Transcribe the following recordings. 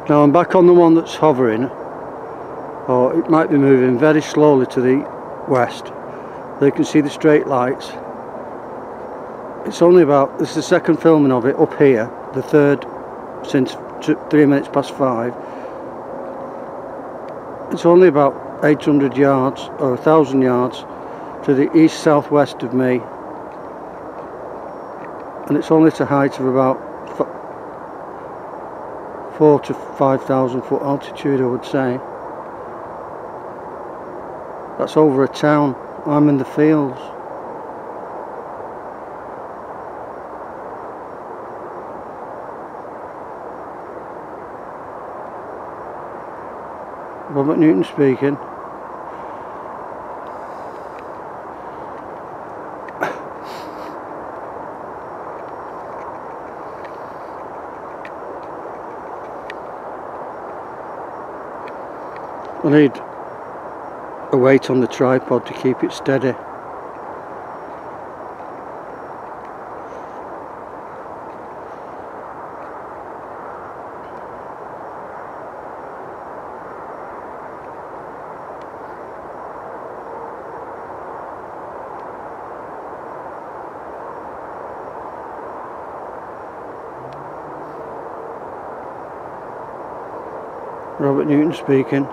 Now I'm back on the one that's hovering, or it might be moving very slowly to the west. There you can see the straight lights. It's only about, this is the second filming of it up here, the third since 3 minutes past 5. It's only about 800 yards or 1,000 yards to the east southwest of me, and it's only at a height of about 4,000 to 5,000 foot altitude, I would say. That's over a town. I'm in the fields. Robert Newton speaking. I need a weight on the tripod to keep it steady. Robert Newton speaking.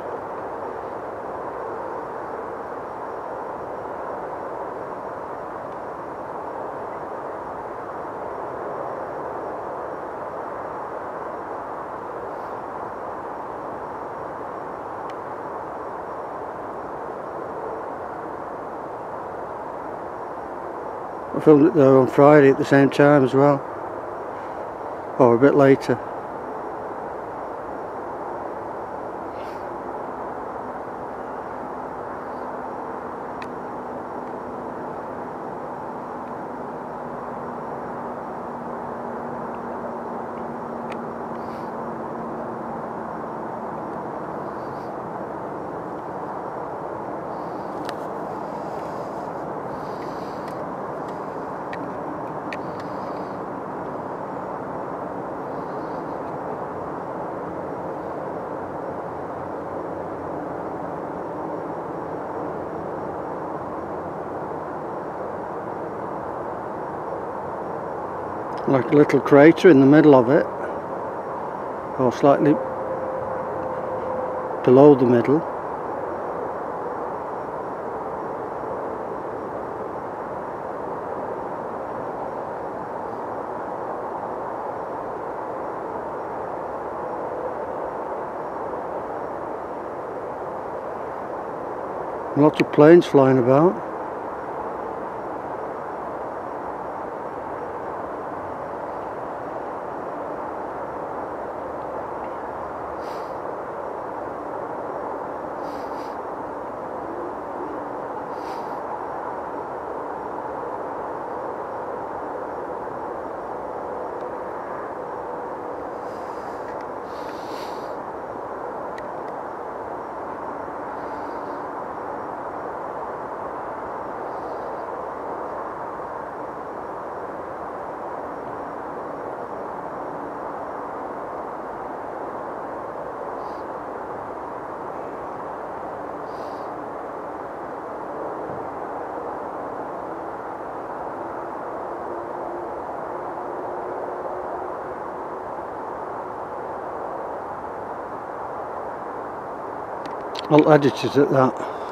I filmed it there on Friday at the same time as well, or a bit later. Like a little crater in the middle of it, or slightly below the middle. Lots of planes flying about. I'll edit it at that.